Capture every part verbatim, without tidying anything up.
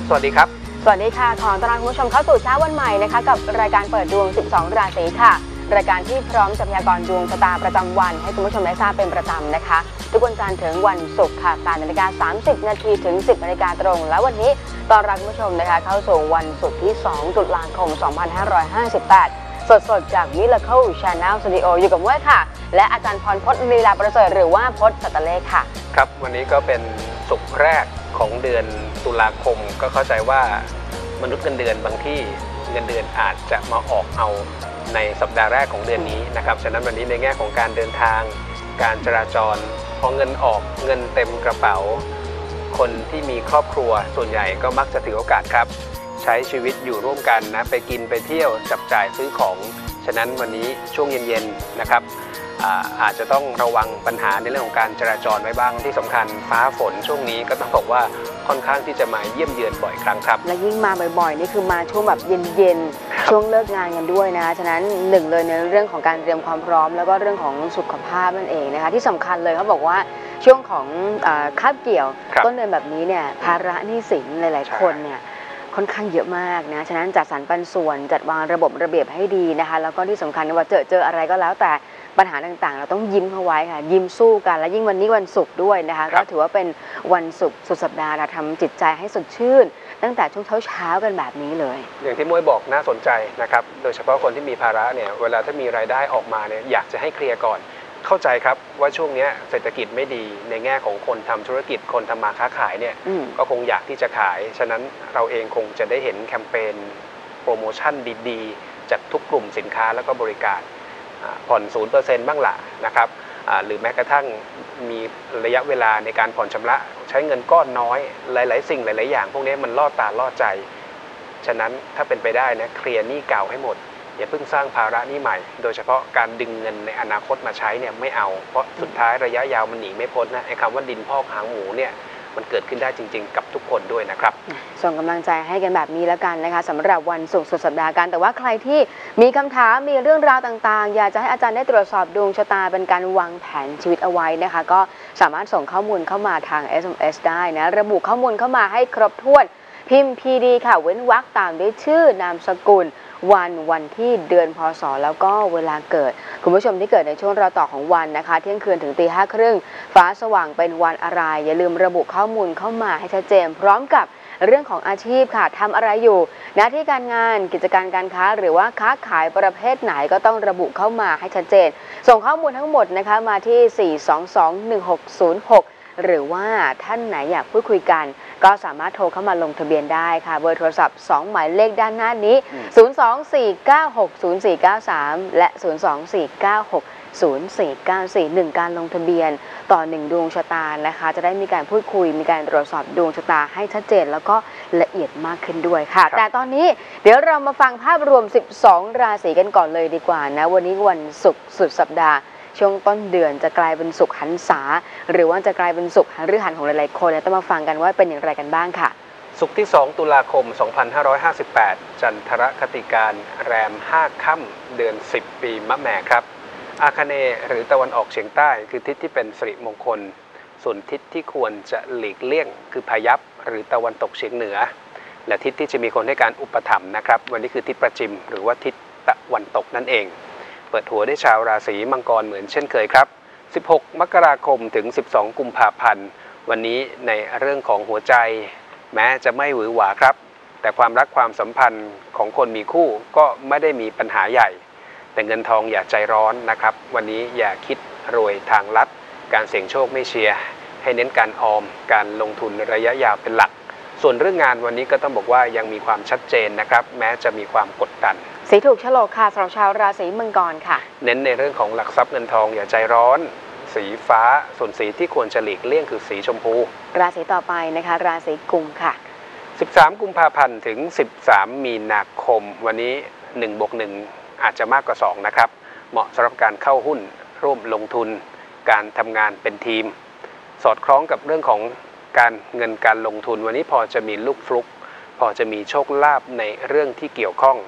สวัสดีครับสวัสดีค่ะขอต้อนรับคุณผู้ชมเข้าสู่เช้าวันใหม่นะคะกับรายการเปิดดวงสิบสองราศีค่ะรายการที่พร้อมจะพยากรณ์ดวงชะตาประจำวันให้คุณผู้ชมได้ทราบเป็นประจำนะคะทุกวันจันทร์ถึงวันศุกร์ค่ะแปดนาฬิกาสามสิบนาทีถึงสิบนาฬิกาตรงและวันนี้ต้อนรับคุณผู้ชมนะคะเข้าสู่วันศุกร์ที่สองตุลาคมสองพันห้าร้อยห้าสิบแปดสดๆจาก Miracle Channel Studio อยู่กับเมื่อค่ะและอาจารย์พรพจน์ลีลาประเสริฐหรือว่าพจน์สัตเลขค่ะครับวันนี้ก็เป็นศุกร์แรกของเดือนตุลาคมก็เข้าใจว่ามนุษย์เงินเดือนบางที่เงินเดือนอาจจะมาออกเอาในสัปดาห์แรกของเดือนนี้นะครับฉะนั้นวันนี้ในแง่ของการเดินทางการจราจรพอเงินออกเงินเต็มกระเป๋าคนที่มีครอบครัวส่วนใหญ่ก็มักจะถือโอกาสครับใช้ชีวิตอยู่ร่วมกันนะไปกินไปเที่ยวจับจ่ายซื้อของฉะนั้นวันนี้ช่วงเย็นๆนะครับ อาอาจจะต้องระวังปัญหาในเรื่องของการจราจรไว้บ้างที่สำคัญฟ้าฝนช่วงนี้ก็ต้องบอกว่าค่อนข้างที่จะมาเยี่ยมเยือนบ่อยครั้งครับและยิ่งมาบ่อยๆนี่คือมาช่วงแบบเย็นๆช่วงเลิกงานกันด้วยนะฉะนั้นหนึ่งเลยในเรื่องของการเตรียมความพร้อมแล้วก็เรื่องของสุขภาพนั่นเองนะคะที่สำคัญเลยเขาบอกว่าช่วงของคาบเกี่ยวต้นเดือนแบบนี้เนี่ยภาระหนี้สินหลายๆคนเนี่ยค่อนข้างเยอะมากนะฉะนั้นจัดสรรปันส่วนจัดวางระบบระเบียบให้ดีนะคะแล้วก็ที่สำคัญว่าเจอเจออะไรก็แล้วแต่ปัญหาต่างๆเราต้องยิ้มเข้าไว้ค่ะยิ้มสู้กันและยิ่งวันนี้วันศุกร์ด้วยนะคะก็ถือว่าเป็นวันศุกร์สุดสัปดาห์เราทำจิตใจให้สดชื่นตั้งแต่ช่วงเช้าๆกันแบบนี้เลยอย่างที่มวยบอกน่าสนใจนะครับโดยเฉพาะคนที่มีภาระเนี่ยเวลาถ้ามีรายได้ออกมาเนี่ยอยากจะให้เคลียร์ก่อนเข้าใจครับว่าช่วงนี้เศรษฐกิจไม่ดีในแง่ของคนทำธุรกิจคนทำมาค้าขายเนี่ยก็คงอยากที่จะขายฉะนั้นเราเองคงจะได้เห็นแคมเปญโปรโมชั่นดีๆจากทุกกลุ่มสินค้าแล้วก็บริการผ่อน ศูนย์เปอร์เซ็นต์ บ้างล่ะนะครับหรือแม้กระทั่งมีระยะเวลาในการผ่อนชำระใช้เงินก้อนน้อยหลายๆสิ่งหลายๆอย่างพวกนี้มันล่อตาล่อใจฉะนั้นถ้าเป็นไปได้นะเคลียร์หนี้เก่าให้หมดอย่าเพิ่งสร้างภาระหนี้ใหม่โดยเฉพาะการดึงเงินในอนาคตมาใช้เนี่ยไม่เอาเพราะสุดท้ายระยะยาวมันหนีไม่พ้นนะไอ้คำว่าดินพอกหางหมูเนี่ยมันเกิดขึ้นได้จริงๆกับทุกคนด้วยนะครับส่งกำลังใจให้กันแบบนี้แล้วกันนะคะสำหรับวันศุกร์สุดสัปดาห์กันแต่ว่าใครที่มีคำถามมีเรื่องราวต่างๆอยากจะให้อาจารย์ได้ตรวจสอบดวงชะตาเป็นการวางแผนชีวิตเอาไว้นะคะก็สามารถส่งข้อมูลเข้ามาทาง เอส เอ็ม เอส ได้นะระบุข้อมูลเข้ามาให้ครบถ้วนพิมพ์ พี ดี ค่ะเว้นวรรคตามด้วยชื่อนามสกุลวันวันที่เดือนพศแล้วก็เวลาเกิดคุณผู้ชมที่เกิดในช่วงรอยต่อของวันนะคะเที่ยงคืนถึงตีห้าครึ่งฟ้าสว่างเป็นวันอะไรอย่าลืมระบุข้อมูลเข้ามาให้ชัดเจนพร้อมกับเรื่องของอาชีพค่ะทำอะไรอยู่หน้าที่การงานกิจการการค้าหรือว่าค้าขายประเภทไหนก็ต้องระบุเข้ามาให้ชัดเจนส่งข้อมูลทั้งหมดนะคะมาที่สี่ สอง สอง หนึ่ง หก ศูนย์ หกหรือว่าท่านไหนอยากพูดคุยกันก็สามารถโทรเข้ามาลงทะเบียนได้ค่ะเบอร์โทรศัพท์สองหมายเลขด้านหน้านี้ศูนย์ สอง สี่ เก้า หก ศูนย์ สี่ เก้า สามและศูนย์ สอง สี่ เก้า หก ศูนย์ สี่ เก้า สี่ หนึ่งการลงทะเบียนต่อหนึ่งดวงชะตานะคะจะได้มีการพูดคุยมีการตรวจสอบดวงชะตาให้ชัดเจนแล้วก็ละเอียดมากขึ้นด้วยค่ะแต่ตอนนี้เดี๋ยวเรามาฟังภาพรวมสิบสองราศีกันก่อนเลยดีกว่านะวันนี้วันศุกร์สุดสัปดาห์ช่วงต้นเดือนจะกลายเป็นศุกร์หันษาหรือว่าจะกลายเป็นศุกร์ฤหัสของหลายๆคนต้องมาฟังกันว่าเป็นอย่างไรกันบ้างค่ะศุกร์ที่สองตุลาคมสองพันห้าร้อยห้าสิบแปดจันทรคติการแรมห้าค่ำเดือนสิบปีมะแม่ครับอาคเนย์หรือตะวันออกเฉียงใต้คือทิศที่เป็นสิริมงคลส่วนทิศที่ควรจะหลีกเลี่ยงคือพายัพหรือตะวันตกเฉียงเหนือและทิศที่จะมีคนให้การอุปถัมภ์นะครับวันนี้คือทิศประจิมหรือว่าทิศตะวันตกนั่นเองเปิดหัวได้ชาวราศีมังกรเหมือนเช่นเคยครับสิบหกมกราคมถึงสิบสองกุมภาพันธ์วันนี้ในเรื่องของหัวใจแม้จะไม่หวือหวาครับแต่ความรักความสัมพันธ์ของคนมีคู่ก็ไม่ได้มีปัญหาใหญ่แต่เงินทองอย่าใจร้อนนะครับวันนี้อย่าคิดรวยทางลัดการเสี่ยงโชคไม่เชียร์ให้เน้นการออมการลงทุนระยะยาวเป็นหลักส่วนเรื่องงานวันนี้ก็ต้องบอกว่ายังมีความชัดเจนนะครับแม้จะมีความกดดันสีถูกโฉลกค่ะสำหรับชาวราศีมังกรค่ะเน้นในเรื่องของหลักทรัพย์เงินทองอย่าใจร้อนสีฟ้าส่วนสีที่ควรจะหลีกเลี่ยงคือสีชมพูราศีต่อไปนะคะราศีกุมค่ะสิบสามกุมภาพันธ์ถึงสิบสามมีนาคมวันนี้หนึ่งบวกหนึ่งอาจจะมากกว่าสองนะครับเหมาะสำหรับการเข้าหุ้นร่วมลงทุนการทำงานเป็นทีมสอดคล้องกับเรื่องของการเงินการลงทุนวันนี้พอจะมีลูกฟลุกพอจะมีโชคลาภในเรื่องที่เกี่ยวข้อง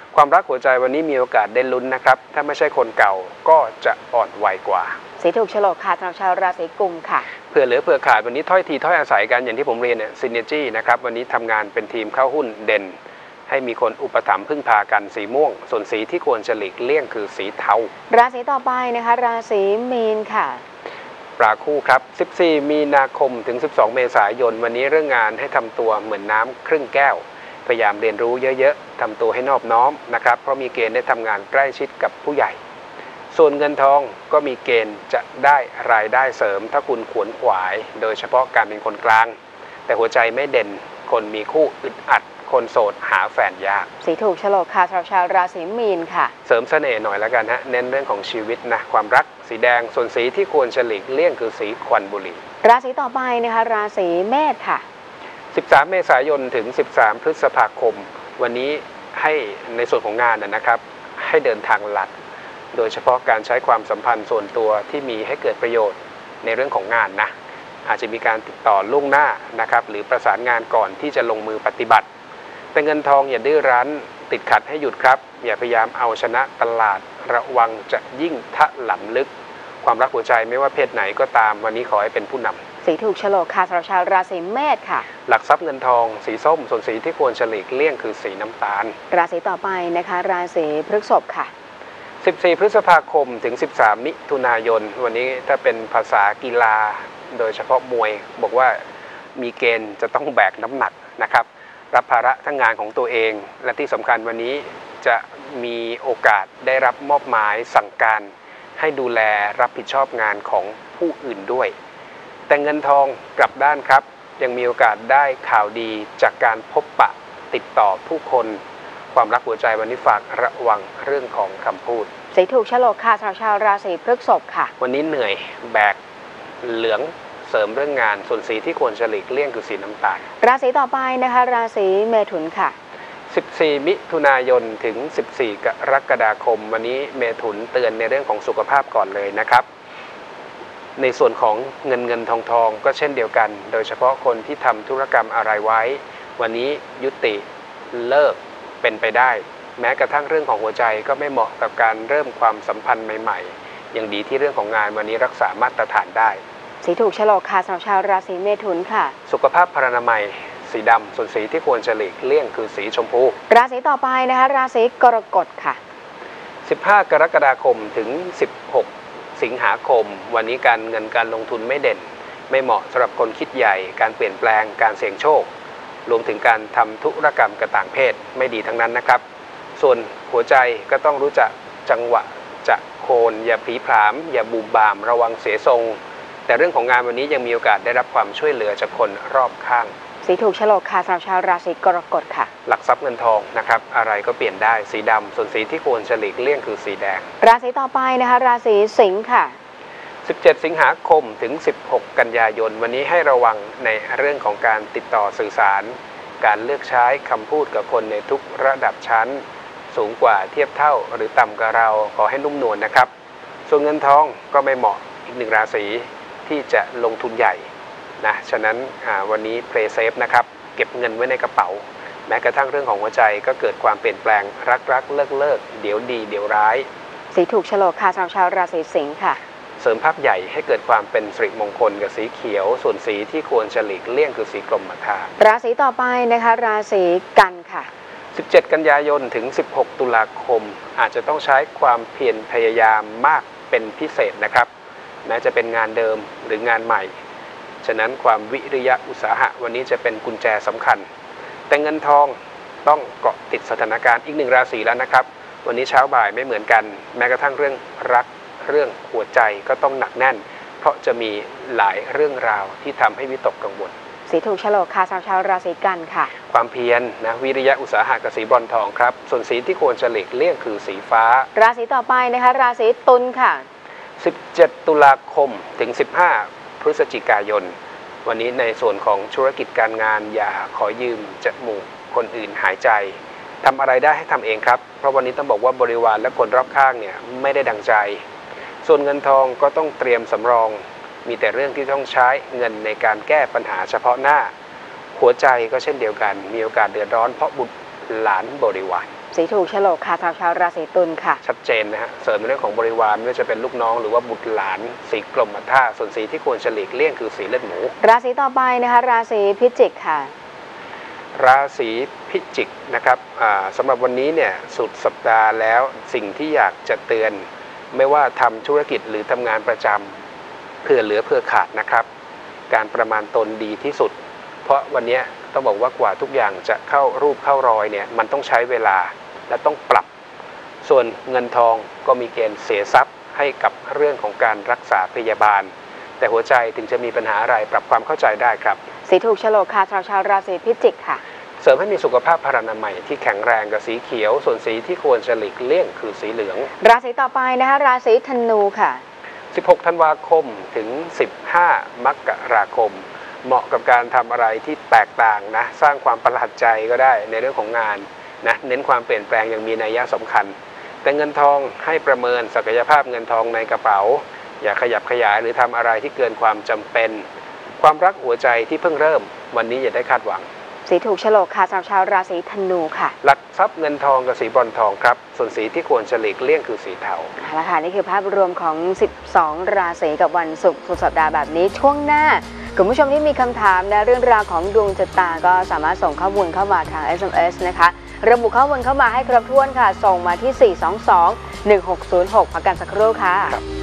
ความรักหัวใจวันนี้มีโอกาสได้ลุ้นนะครับถ้าไม่ใช่คนเก่าก็จะอ่อนวัยกว่าสีถูกโฉลกค่ะสำหรับชาวราศีกุมค่ะเผื่อเหลือเผื่อขาดวันนี้ถ้อยทีถ้อยอาศัยกันอย่างที่ผมเรียนเนี่ยซินเนจี้นะครับวันนี้ทำงานเป็นทีมเข้าหุ้นเด่นให้มีคนอุปถัมภ์พึ่งพากันสีม่วงส่วนสีที่ควรจะหลีกเลี่ยงคือสีเทาราศีต่อไปนะคะราศีมีนค่ะปลาคู่ครับสิบสี่มีนาคมถึงสิบสองเมษายนวันนี้เรื่องงานให้ทำตัวเหมือนน้ำครึ่งแก้วพยายามเรียนรู้เยอะๆทำตัวให้นอบน้อมนะครับเพราะมีเกณฑ์ได้ทำงานใกล้ชิดกับผู้ใหญ่ส่วนเงินทองก็มีเกณฑ์จะได้รายได้เสริมถ้าคุณขวนขวายโดยเฉพาะการเป็นคนกลางแต่หัวใจไม่เด่นคนมีคู่อึดอัดคนโสดหาแฟนยากสีถูกโฉลกค่ะสำหรับชาวราศีมีนค่ะเสริมเสน่ห์หน่อยแล้วกันฮะเน้นเรื่องของชีวิตนะความรักสีแดงส่วนสีที่ควรหลีกเลี่ยงคือสีควันบุหรี่ราศีต่อไปนะคะราศีเมษค่ะสิบสามเมษายนถึงสิบสามพฤษภาคมวันนี้ให้ในส่วนของงานนะครับให้เดินทางลัดโดยเฉพาะการใช้ความสัมพันธ์ส่วนตัวที่มีให้เกิดประโยชน์ในเรื่องของงานนะอาจจะมีการติดต่อล่วงหน้านะครับหรือประสานงานก่อนที่จะลงมือปฏิบัติแต่เงินทองอย่าดื้อรั้นติดขัดให้หยุดครับอย่าพยายามเอาชนะตลาดระวังจะยิ่งทะหล่ำลึกความรักหัวใจไม่ว่าเพศไหนก็ตามวันนี้ขอให้เป็นผู้นำสีถูกโฉลกค่ะสำหรับชาวราศีเมษค่ะหลักทรัพย์เงินทองสีส้มส่วนสีที่ควรหลีกเลี่ยงคือสีน้ำตาลราศีต่อไปนะคะราศีพฤษภค่ะสิบสี่พฤษภาคมถึงสิบสามมิถุนายนวันนี้ถ้าเป็นภาษากีฬาโดยเฉพาะมวยบอกว่ามีเกณฑ์จะต้องแบกน้ำหนักนะครับรับภาระทั้งงานของตัวเองและที่สำคัญวันนี้จะมีโอกาสได้รับมอบหมายสั่งการให้ดูแลรับผิดชอบงานของผู้อื่นด้วยแต่เงินทองกลับด้านครับยังมีโอกาสได้ข่าวดีจากการพบปะติดต่อผู้คนความรักหัวใจวันนี้ฝากระวังเรื่องของคำพูดสีถูกโฉลกค่ะสำหรับชาวราศีพฤษภค่ะวันนี้เหนื่อยแบกเหลืองเสริมเรื่องงานส่วนสีที่ควรหลีกเลี่ยงคือสีน้ำตาลราศีต่อไปนะคะราศีเมถุนค่ะสิบสี่มิถุนายนถึงสิบสี่กรกฎาคมวันนี้เมถุนเตือนในเรื่องของสุขภาพก่อนเลยนะครับในส่วนของเงินเงินทองทองก็เช่นเดียวกันโดยเฉพาะคนที่ทำธุรกรรมอะไรไว้วันนี้ยุติเลิกเป็นไปได้แม้กระทั่งเรื่องของหัวใจก็ไม่เหมาะกับการเริ่มความสัมพันธ์ใหม่ๆอย่างดีที่เรื่องของงานวันนี้รักษามาตรฐานได้สีถูกโฉลกค่ะสำหรับชาวราศีเมถุนค่ะสุขภาพพรรณนามัยสีดำส่วนสีที่ควรหลีกเลี่ยงคือสีชมพูราศีต่อไปนะคะราศีกรกฎค่ะสิบห้ากรกฎาคมถึงสิบหกสิงหาคมวันนี้การเงินการลงทุนไม่เด่นไม่เหมาะสำหรับคนคิดใหญ่การเปลี่ยนแปลงการเสี่ยงโชครวมถึงการทำธุรกรรมกับต่างเพศไม่ดีทั้งนั้นนะครับส่วนหัวใจก็ต้องรู้จักจังหวะจะโคนอย่าพลีผลามอย่าบูมบามระวังเสียทรงแต่เรื่องของงานวันนี้ยังมีโอกาสได้รับความช่วยเหลือจากคนรอบข้างสีถูกโฉลกค่ะสำหรับชาวราศีกรกฎค่ะหลักทรัพย์เงินทองนะครับอะไรก็เปลี่ยนได้สีดำส่วนสีที่ควรหลีกเลี่ยงคือสีแดงราศีต่อไปนะคะราศีสิงค์ค่ะสิบเจ็ดสิงหาคมถึงสิบหกกันยายนวันนี้ให้ระวังในเรื่องของการติดต่อสื่อสารการเลือกใช้คำพูดกับคนในทุกระดับชั้นสูงกว่าเทียบเท่าหรือต่ำกว่าเราขอให้นุ่มนวลนะครับส่วนเงินทองก็ไม่เหมาะอีกหนึ่งราศีที่จะลงทุนใหญ่นะฉะนั้นวันนี้เพลย์เซฟนะครับเก็บเงินไว้ในกระเป๋าแม้กระทั่งเรื่องของหัวใจก็เกิดความเปลี่ยนแปลงรักรักเลิกเลิกเดี๋ยวดีเดี๋ยวร้ายสีถูกโฉลกค่ะสำหรับชาวราศีสิงค์ค่ะเสริมภาพใหญ่ให้เกิดความเป็นสิริมงคลกับสีเขียวส่วนสีที่ควรหลีกเลี่ยงคือสีกรมท่าราศีต่อไปนะคะราศีกันค่ะสิบเจ็ดกันยายนถึงสิบหกตุลาคมอาจจะต้องใช้ความเพียรพยายามมากเป็นพิเศษนะครับแม้จะเป็นงานเดิมหรืองานใหม่ฉะนั้นความวิริยะอุตสาหะวันนี้จะเป็นกุญแจสำคัญแต่เงินทองต้องเกาะติดสถานการณ์อีกหนึ่งราศีแล้วนะครับวันนี้เช้าบ่ายไม่เหมือนกันแม้กระทั่งเรื่องรักเรื่องหัวใจก็ต้องหนักแน่นเพราะจะมีหลายเรื่องราวที่ทำให้วิตกกังวลสีถูกโฉลกค่ะสำหรับชาวราศีกันค่ะความเพียรนะวิริยะอุตสาหะกับสีบรอนทองครับส่วนสีที่ควรหลีกเลี่ยงคือสีฟ้าราศีต่อไปนะคะราศีตุลค่ะสิบเจ็ดตุลาคมถึงสิบห้าพฤศจิกายนวันนี้ในส่วนของธุรกิจการงานอย่าขอยืมจมูกคนอื่นหายใจทำอะไรได้ให้ทำเองครับเพราะวันนี้ต้องบอกว่าบริวารและคนรอบข้างเนี่ยไม่ได้ดังใจส่วนเงินทองก็ต้องเตรียมสำรองมีแต่เรื่องที่ต้องใช้เงินในการแก้ปัญหาเฉพาะหน้าหัวใจก็เช่นเดียวกันมีโอกาสเดือดร้อนเพราะบุตรหลานบริวารสีถูกโฉลกค่ะชาวชาวราศีตุลค่ะชัดเจนนะฮะเสริมในเรื่องของบริวารไม่ว่าจะเป็นลูกน้องหรือว่าบุตรหลานสีกรมท่าส่วนสีที่ควรหลีกเลี่ยงคือสีเลือดหมูราศีต่อไปนะคะราศีพิจิกค่ะราศีพิจิกนะครับสำหรับวันนี้เนี่ยสุดสัปดาห์แล้วสิ่งที่อยากจะเตือนไม่ว่าทำธุรกิจหรือทำงานประจำเผื่อเหลือเผื่อขาดนะครับการประมาณตนดีที่สุดเพราะวันนี้ต้องบอกว่ากว่าทุกอย่างจะเข้ารูปเข้ารอยเนี่ยมันต้องใช้เวลาและต้องปรับส่วนเงินทองก็มีเกณฑ์เสียทรัพย์ให้กับเรื่องของการรักษาพยาบาลแต่หัวใจถึงจะมีปัญหาอะไรปรับความเข้าใจได้ครับสีถูกโฉลกค่ะชาวชาวราศีพิจิกค่ะเสริมให้มีสุขภาพพรรณนามัยที่แข็งแรงกับสีเขียวส่วนสีที่ควรจะหลีกเลี่ยงคือสีเหลืองราศีต่อไปนะคะราศีธนูค่ะสิบหกธันวาคมถึงสิบห้ามกราคมเหมาะกับการทำอะไรที่แตกต่างนะสร้างความประหลาดใจก็ได้ในเรื่องของงานนะเน้นความเปลี่ยนแปลงอย่างมีนัยสำคัญแต่เงินทองให้ประเมินศักยภาพเงินทองในกระเป๋าอย่าขยับขยายหรือทำอะไรที่เกินความจำเป็นความรักหัวใจที่เพิ่งเริ่มวันนี้อย่าได้คาดหวังสีถูกโฉลกค่ะสำหรับชาวราศีธนูค่ะหลักทรัพย์เงินทองกับสีบรอนทองครับส่วนสีที่ควรหลีกเลี่ยงคือสีเทาเอาละค่ะนี่คือภาพรวมของสิบสองราศีกับวันศุกร์สุดสัปดาห์แบบนี้ช่วงหน้าคุณผู้ชมที่มีคำถามในเรื่องราวของดวงชะตาก็สามารถส่งข้อมูลเข้ามาทาง เอส เอ็ม เอส นะคะระบุข้อมูลเข้ามาให้ครบถ้วนค่ะส่งมาที่สี่ สอง สอง หนึ่ง หก ศูนย์ หกพักกันสักครู่ค่ะ